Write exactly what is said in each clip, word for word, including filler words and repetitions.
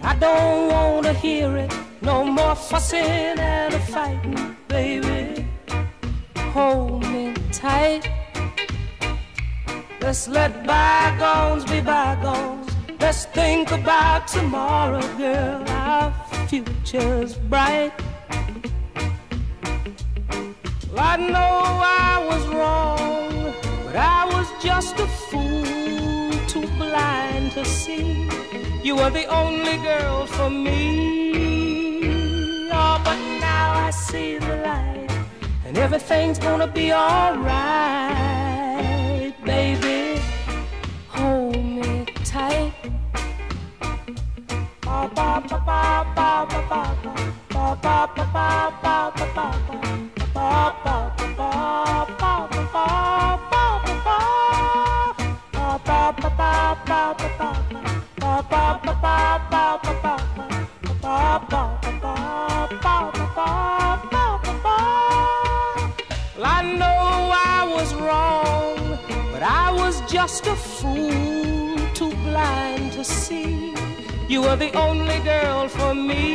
I don't want to hear it. No more fussing and a fighting, baby. Hold me tight. Let's let bygones be bygones. Let's think about tomorrow, girl. Our future's bright. Well, I know I was wrong, but I was just a fool, too blind to see you were the only girl for me. Oh, but now I see the light, and everything's gonna be alright, baby. Hold me tight. Ba ba ba ba ba ba ba ba ba ba ba ba ba ba. Well, I know I was wrong, but I was just a fool, too blind to see you were the only girl for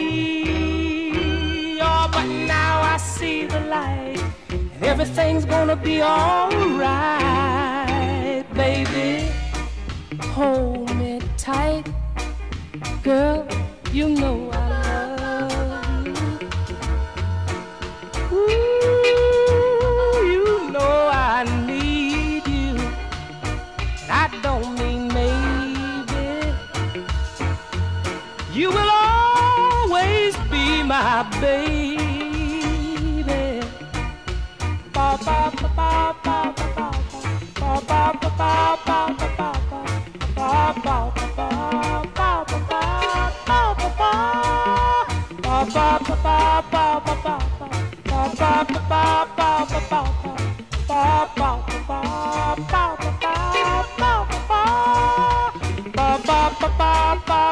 me. Oh, but now I see the light, and everything's gonna be alright, baby. Hold me tight, girl, you know I love you. Ooh, you know I need you. I don't mean maybe. You will always be my baby. Ba ba ba ba ba ba ba ba ba ba ba ba ba.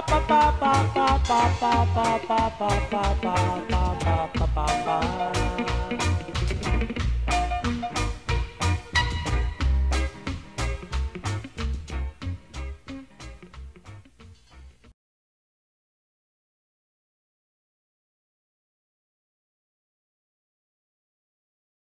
Ba ba ba ba ba ba ba ba ba ba ba ba ba.